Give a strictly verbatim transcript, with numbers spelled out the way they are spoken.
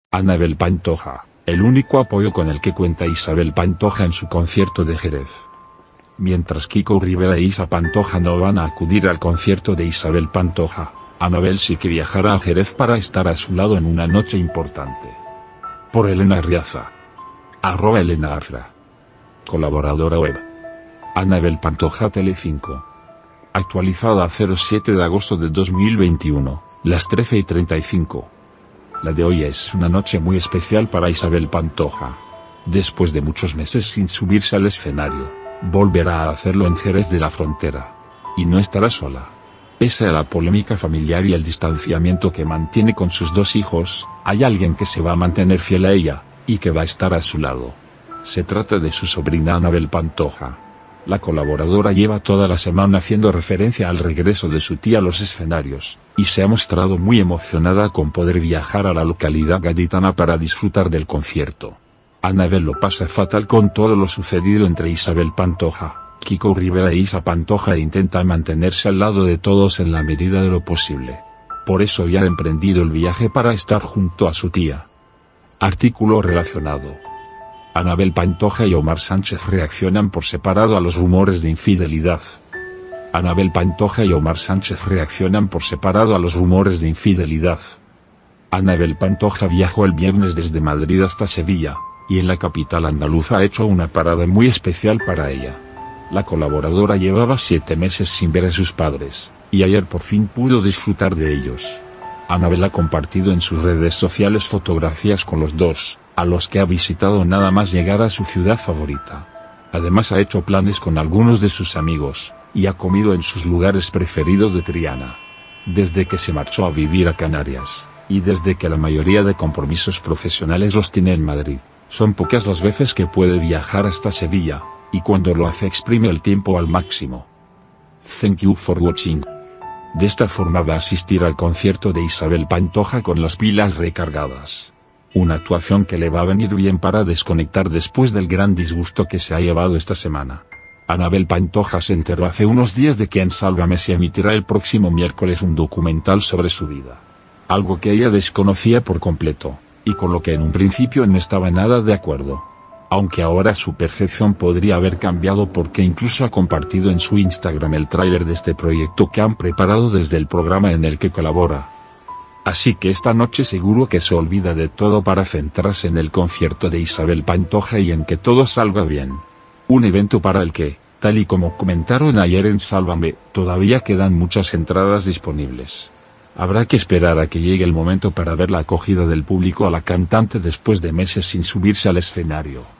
Anabel Pantoja, el único apoyo con el que cuenta Isabel Pantoja en su concierto de Jerez. Mientras Kiko Rivera e Isa Pantoja no van a acudir al concierto de Isabel Pantoja, Anabel sí que viajará a Jerez para estar a su lado en una noche importante. Por Elena Arriaza. Arroba Elena Afra. Colaboradora web. Anabel Pantoja Telecinco. Actualizada a cero siete de agosto de dos mil veintiuno, las trece y treinta y cinco. La de hoy es una noche muy especial para Isabel Pantoja. Después de muchos meses sin subirse al escenario, volverá a hacerlo en Jerez de la Frontera. Y no estará sola. Pese a la polémica familiar y el distanciamiento que mantiene con sus dos hijos, hay alguien que se va a mantener fiel a ella, y que va a estar a su lado. Se trata de su sobrina Anabel Pantoja. La colaboradora lleva toda la semana haciendo referencia al regreso de su tía a los escenarios, y se ha mostrado muy emocionada con poder viajar a la localidad gaditana para disfrutar del concierto. Anabel lo pasa fatal con todo lo sucedido entre Isabel Pantoja, Kiko Rivera e Isa Pantoja e intenta mantenerse al lado de todos en la medida de lo posible. Por eso ya ha emprendido el viaje para estar junto a su tía. Artículo relacionado. Anabel Pantoja y Omar Sánchez reaccionan por separado a los rumores de infidelidad. Anabel Pantoja y Omar Sánchez reaccionan por separado a los rumores de infidelidad. Anabel Pantoja viajó el viernes desde Madrid hasta Sevilla, y en la capital andaluza ha hecho una parada muy especial para ella. La colaboradora llevaba siete meses sin ver a sus padres, y ayer por fin pudo disfrutar de ellos. Anabel ha compartido en sus redes sociales fotografías con los dos, a los que ha visitado nada más llegar a su ciudad favorita. Además ha hecho planes con algunos de sus amigos, y ha comido en sus lugares preferidos de Triana. Desde que se marchó a vivir a Canarias, y desde que la mayoría de compromisos profesionales los tiene en Madrid, son pocas las veces que puede viajar hasta Sevilla, y cuando lo hace exprime el tiempo al máximo. Thank you for watching. De esta forma va a asistir al concierto de Isabel Pantoja con las pilas recargadas. Una actuación que le va a venir bien para desconectar después del gran disgusto que se ha llevado esta semana. Anabel Pantoja se enteró hace unos días de que en Sálvame se emitirá el próximo miércoles un documental sobre su vida. Algo que ella desconocía por completo, y con lo que en un principio no estaba nada de acuerdo. Aunque ahora su percepción podría haber cambiado porque incluso ha compartido en su Instagram el tráiler de este proyecto que han preparado desde el programa en el que colabora. Así que esta noche seguro que se olvida de todo para centrarse en el concierto de Isabel Pantoja y en que todo salga bien. Un evento para el que, tal y como comentaron ayer en Sálvame, todavía quedan muchas entradas disponibles. Habrá que esperar a que llegue el momento para ver la acogida del público a la cantante después de meses sin subirse al escenario.